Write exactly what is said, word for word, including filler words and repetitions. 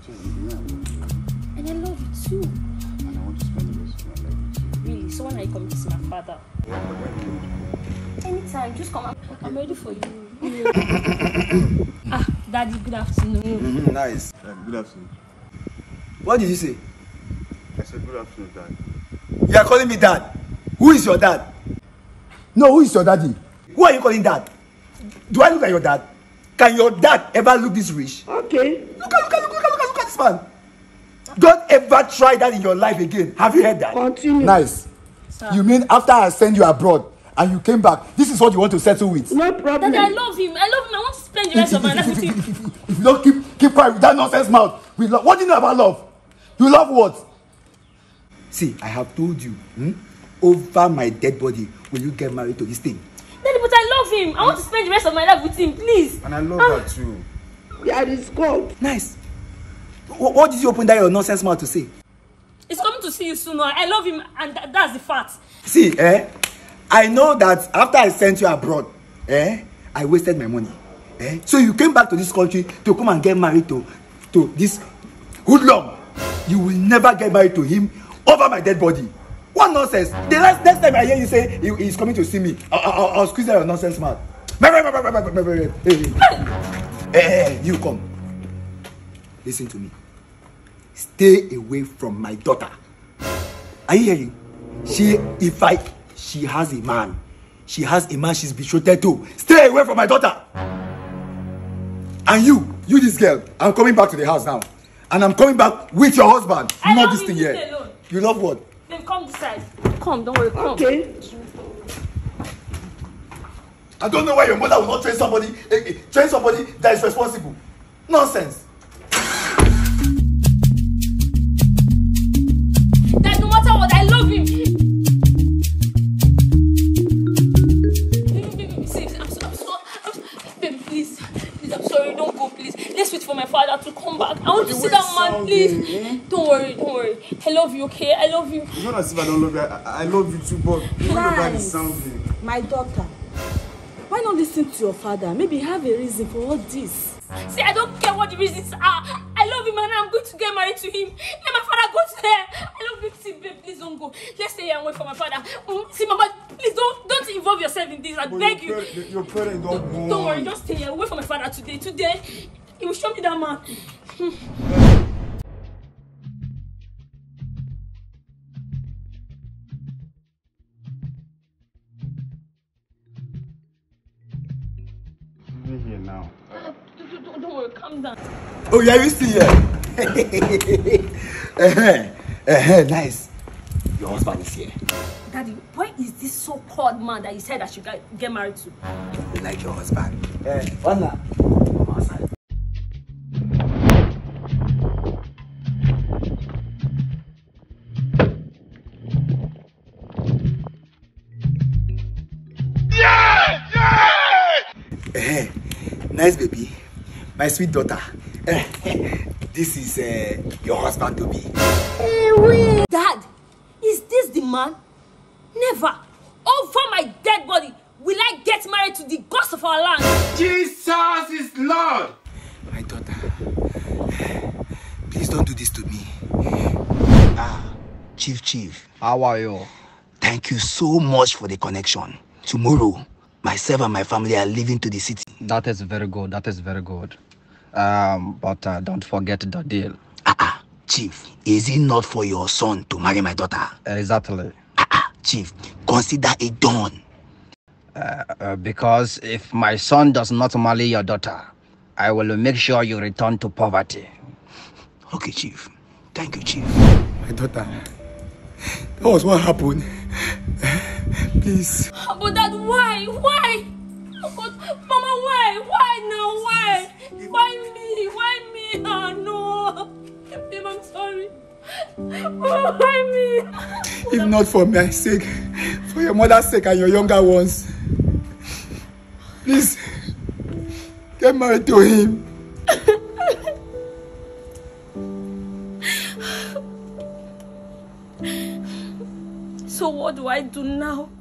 And I love you too. And I want to spend the rest of my life with you. Really? So when are you coming to see my father? Anytime, just come. I'm, I'm ready for you. Ah, Daddy, good afternoon. Mm-hmm, nice. Uh, good afternoon. What did you say? I said good afternoon, Dad. You are calling me dad. Who is your dad? No, who is your daddy? Who are you calling dad? Do I look like your dad? Can your dad ever look this rich? Okay. Look at, look at, look at, look at, look at this man. Don't ever try that in your life again. Have you heard that? Continue. Nice. Sir. You mean after I send you abroad and you came back, this is what you want to settle with? No problem. Daddy, I love him. I love him. I want to spend the rest of my life with him. If you don't keep keep quiet with that nonsense mouth, we love. What do you know about love? You love what? See, I have told you, hmm? Over my dead body, will you get married to this thing? Daddy, but I love him. I want to spend the rest of my life with him, please. And I love Ah. her too. Yeah, it's cold. Nice. What, what did you open that your nonsense mouth to say? He's coming to see you soon. I love him, and th- that's the fact. See, eh? I know that after I sent you abroad, eh? I wasted my money. Eh? So you came back to this country to come and get married to, to this hoodlum. You will never get married to him over my dead body. What nonsense? The last next time I hear you say he, he's coming to see me, I'll, I'll, I'll squeeze out your nonsense mouth. Hey, hey, you come. Listen to me. Stay away from my daughter. Are you hearing? She, if I, she has a man. She has a man she's betrothed to. Stay away from my daughter. And you, you this girl, I'm coming back to the house now. And I'm coming back with your husband. I Not love this him, thing leave here. me alone. You love what? Then come this side. Come, don't worry, come. Okay. I don't know why your mother will not train somebody, eh, eh, train somebody that is responsible. Nonsense. That no matter what, I love him. Baby, baby, see, I'm so, I'm so, I'm, baby, please, please, I'm sorry, don't go, please. Let's wait for my father to come back. I want to see that man, please. Eh? Don't worry, don't worry. I love you, okay? I love you. It's not as if I don't love you. I, I love you too, but you don't know about the sounding. My daughter, why not listen to your father? Maybe you have a reason for all this. See, I don't care what the reasons are. I love him and I'm going to get married to him. Let my father go to there. I love him. See, babe, please don't go. Let's stay here and wait for my father. Mm, see, Mama, please don't don't involve yourself in this. I But beg your you. parent, your parents don't want. Don't worry, just stay here. Wait for my father today. Today, he will show me that man. Be here now. Uh, don't, don't, don't worry, calm down. Oh, yeah, you see here. uh-huh. Uh-huh. Nice. Your husband is here. Daddy, why is this so-called man that you said I should get, get married to? You like your husband. Eh, one now. Come outside. Eh, nice baby, my sweet daughter. Eh, this is uh, your husband to be. Dad, is this the man? Never. Over my dead body will I get married to the ghost of our land. Jesus is Lord. My daughter, please don't do this to me. Ah, Chief Chief, How are you? thank you so much for the connection. Tomorrow, myself and my family are leaving to the city. That is very good. That is very good. Um, but uh, don't forget the deal. Ah, ah, Chief, is it not for your son to marry my daughter? Exactly. Ah, ah, Chief, consider it done. Uh, uh, because if my son does not marry your daughter, I will make sure you return to poverty. Okay, Chief. Thank you, Chief. My daughter, that was what happened. Please. But Dad, why? Why? Oh God, Mama, why? Why now? Why? Why me? Why me? Oh no. Babe, I'm sorry. Oh, why me? If not for my sake, for your mother's sake and your younger ones, please get married to him. So what do I do now?